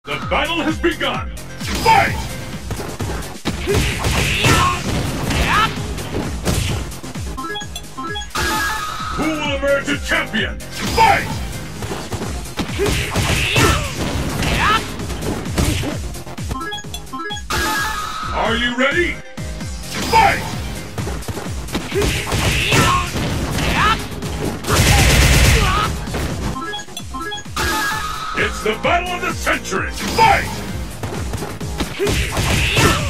The battle has begun! Fight! Who will emerge a champion? Fight! Are you ready? Fight! It's the battle of the century! Fight!